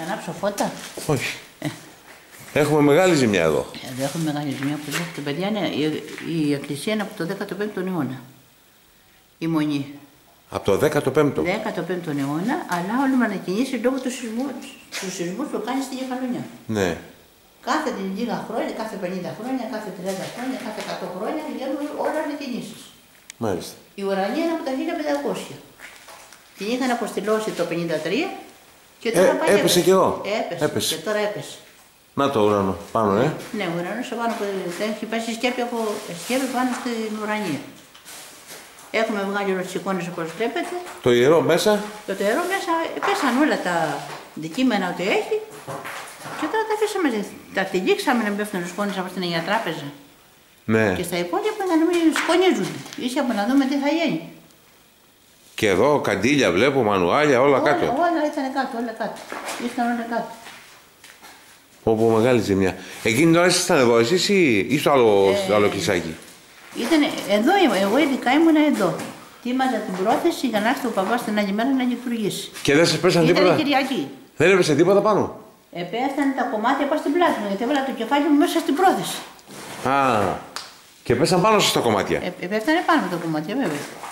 Θα ανάψω φώτα. Όχι. Έχουμε μεγάλη ζημιά εδώ. Εδώ έχουμε μεγάλη ζημιά που δέχεται, παιδιά. Είναι, η εκκλησία είναι από το 15ο αιώνα. Η Μονή. Από το 15ο. 15ο αιώνα, αλλά όλοι με ανακοινήσει λόγω του σεισμού που κάνει στη Κεφαλονιά. Ναι. Κάθε λίγα χρόνια, κάθε 50 χρόνια, κάθε 30 χρόνια, κάθε 100 χρόνια γίνουν όλα ανακοινήσει. Μάλιστα. Η ουρανή είναι από τα 1500. Την είχαν αποστηλώσει το 53 και τώρα πάει. Έπεσε και εδώ. Έπεσε. Και τώρα έπεσε. Να το ουρανό, πάνω, Ναι, ο ουρανός πάνω που έχει πέσει σκέπη πάνω στην ουρανία. Έχουμε βγάλει όλες τις εικόνες όπως βλέπετε. Το ιερό μέσα. Το ιερό μέσα πέσαν όλα τα αντικείμενα ότι έχει και τώρα τα αφήσαμε, τα τυλίξαμε να μην πέφτουν σκόνες από την Αγία Τράπεζα. Ναι. Και στα υπόλοιπα να μην σκονίζονται, ίσια από να δούμε τι θα γίνει. Και εδώ καντήλια βλέπω, μανουάλια, όλα κάτω. Όλα ήταν κάτω, όλα κάτω. Ήρθαν όλα κάτω. Όπου μεγάλη ζημιά. Εκείνη τώρα ήσασταν εδώ εσείς ή στο άλλο κλεισάκι? Ήταν εδώ, εγώ ειδικά ήμουν εδώ. Τίμαζα την πρόθεση για να έρθει ο παπάς την άλλη μέρα να λειτουργήσει. Και δεν σας πέσαν τίποτα? Ήταν Κυριακή. Δεν έπεσε τίποτα πάνω? Πέφτανε τα κομμάτια πάνω στην πλάτη μου, γιατί έβαλα το κεφάλι μου μέσα στην πρόθεση. Α, και πέσαν πάνω σας τα κομμάτια? Πέφτανε πάνω τα κομμάτια, βέβαια.